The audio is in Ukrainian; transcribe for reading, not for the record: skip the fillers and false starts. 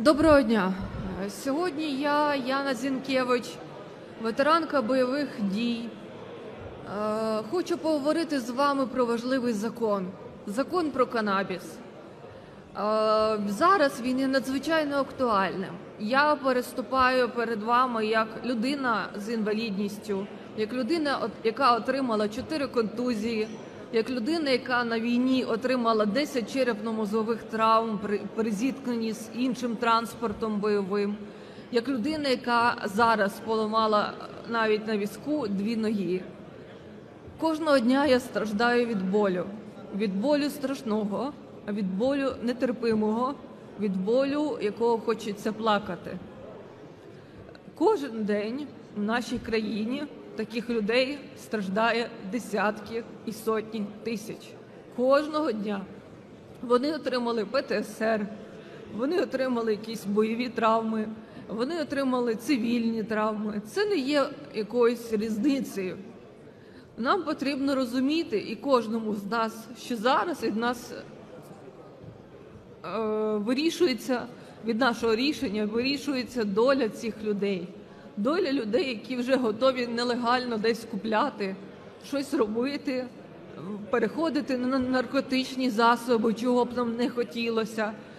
Доброго дня. Сьогодні я, Яна Зінкевич, ветеранка бойових дій. Хочу поговорити з вами про важливий закон. Закон про канабіс. Зараз він є надзвичайно актуальним. Я переступаю перед вами як людина з інвалідністю, як людина, яка отримала 4 контузії, як людина, яка на війні отримала 10 черепно-мозгових травм при зіткненні з іншим транспортом бойовим, як людина, яка зараз поламала навіть на візку 2 ноги. Кожного дня я страждаю від болю страшного, від болю нетерпимого, від болю, якого хочеться плакати. Кожен день в нашій країні таких людей страждає десятки і сотні тисяч. Кожного дня. Вони отримали ПТСР, вони отримали якісь бойові травми, вони отримали цивільні травми. Це не є якоюсь різницею. Нам потрібно розуміти, і кожному з нас, що зараз від нас вирішується, від нашого рішення вирішується доля цих людей. Доля людей, які вже готові нелегально десь купляти, щось робити, переходити на наркотичні засоби, чого б нам не хотілося,